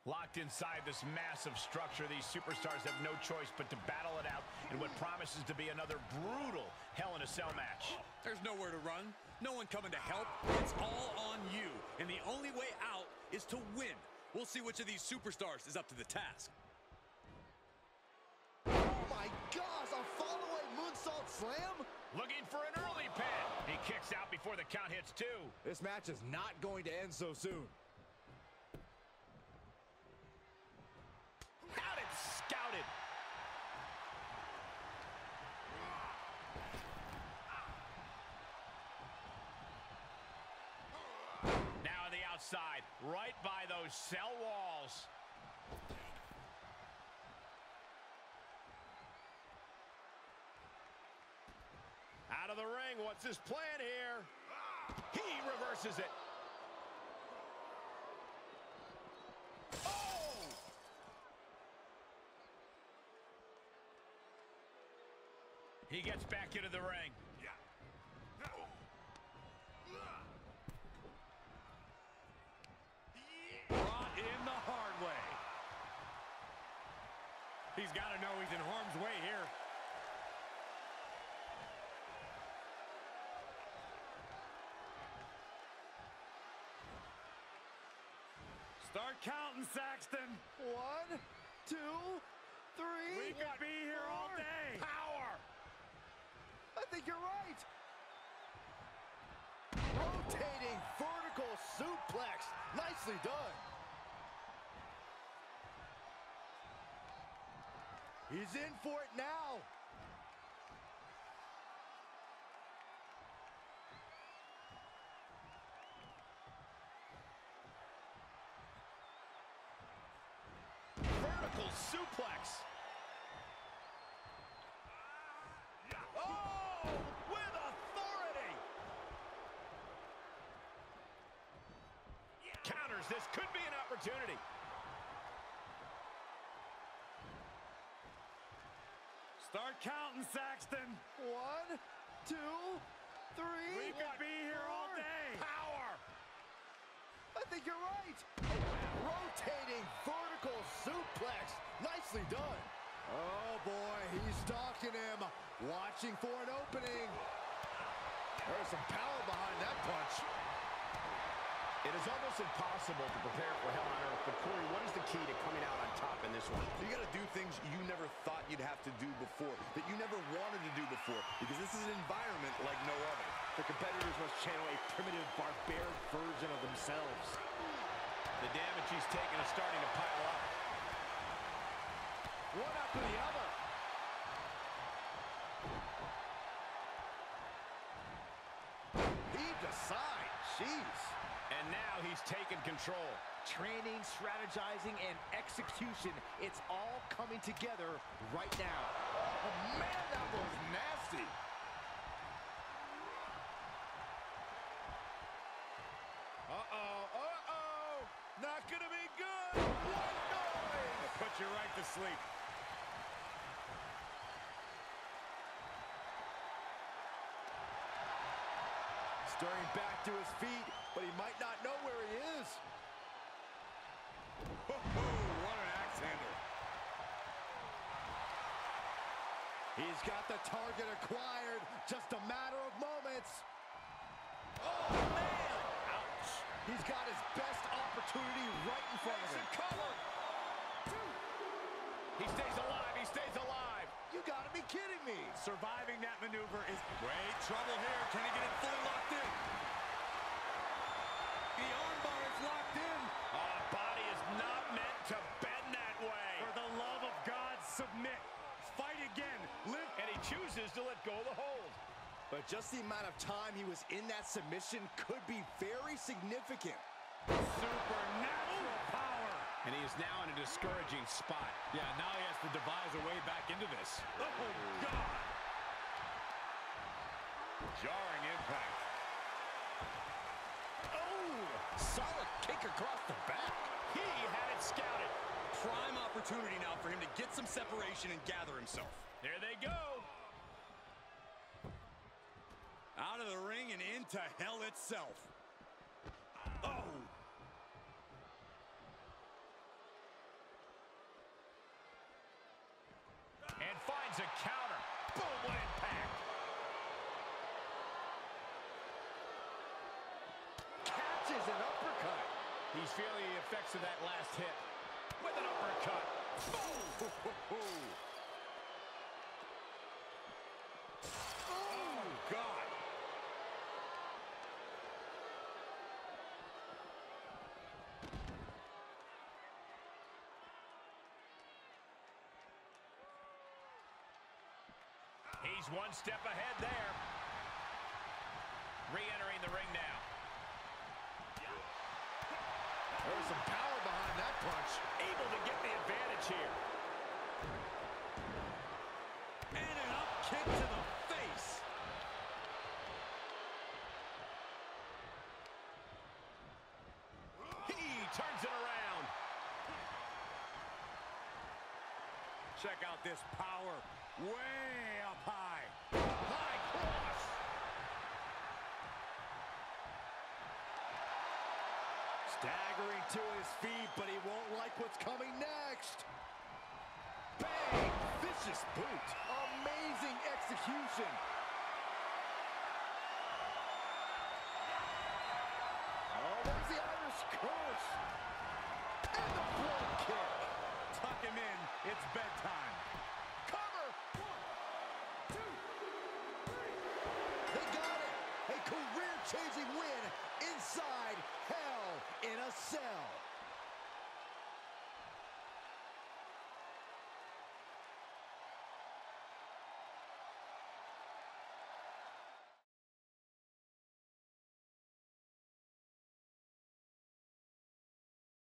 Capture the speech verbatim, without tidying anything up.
Locked inside this massive structure, these superstars have no choice but to battle it out in what promises to be another brutal Hell in a Cell match. There's nowhere to run, no one coming to help. It's all on you, and the only way out is to win. We'll see which of these superstars is up to the task. Oh my gosh, a follow-away moonsault slam? Looking for an early pin. He kicks out before the count hits two. This match is not going to end so soon. Out and scouted. Now on the outside, right by those cell walls. Out of the ring, what's his plan here? He reverses it. He gets back into the ring. Brought in the hard way. He's got to know he's in harm's way here. Start counting, Saxton. One, two, three. We could be here four. all day. Power. I think you're right. Rotating vertical suplex. Nicely done. He's in for it now. Vertical suplex. Oh, with authority. Counters. This could be an opportunity. Start counting, Saxton. One, two, three. We could be here all day. Power. I think you're right. Rotating vertical suplex. Nicely done. Oh, boy, he's stalking him. Watching for an opening. There's some power behind that punch. It is almost impossible to prepare for Hell on Earth, but Corey, what is the key to coming out on top in this one? You got to do things you never thought you'd have to do before, that you never wanted to do before, because this is an environment like no other. The competitors must channel a primitive, barbaric version of themselves. The damage he's taken is starting to pile up. One after the other. Heaved aside. Jeez. And now he's taken control. Training, strategizing, and execution. It's all coming together right now. Oh, man, that was nasty. Uh-oh, uh-oh. Not gonna be good. What noise? Put you right to sleep. Stirring back to his feet, but he might not know where he is. Oh, what an axe handle. He's got the target acquired. Just a matter of moments. Oh, man! Ouch! He's got his best opportunity right in front of him. Cover. He stays alive. He stays alive. You gotta be kidding me. Surviving that maneuver is great trouble here. Can he get it fully locked in? The armbar is locked in. Our body is not meant to bend that way. For the love of God, submit. Fight again. Live. And he chooses to let go of the hold. But just the amount of time he was in that submission could be very significant. Supernatural power. And he is now in a discouraging spot. Yeah, now he has to devise a way back into this. Oh, God. Jarring impact. Oh, solid kick across the back. He had it scouted. Prime opportunity now for him to get some separation and gather himself. There they go. Out of the ring and into hell itself. Oh. Boom, what impact. Catches an uppercut. He's feeling the effects of that last hit with an uppercut. Boom! Oh, God. He's one step ahead there. Re-entering the ring now. There's some power behind that punch. Able to get the advantage here. And an up kick to the face. He turns it around. Check out this power. Way up high. High cross. Staggering to his feet, but he won't like what's coming next. Bang! Vicious boot. Amazing execution. Oh, there's the Irish curse. And the blood kick. Tuck him in. It's bedtime. Cover. One, two, three. They got it. A career-changing win inside Hell in a Cell.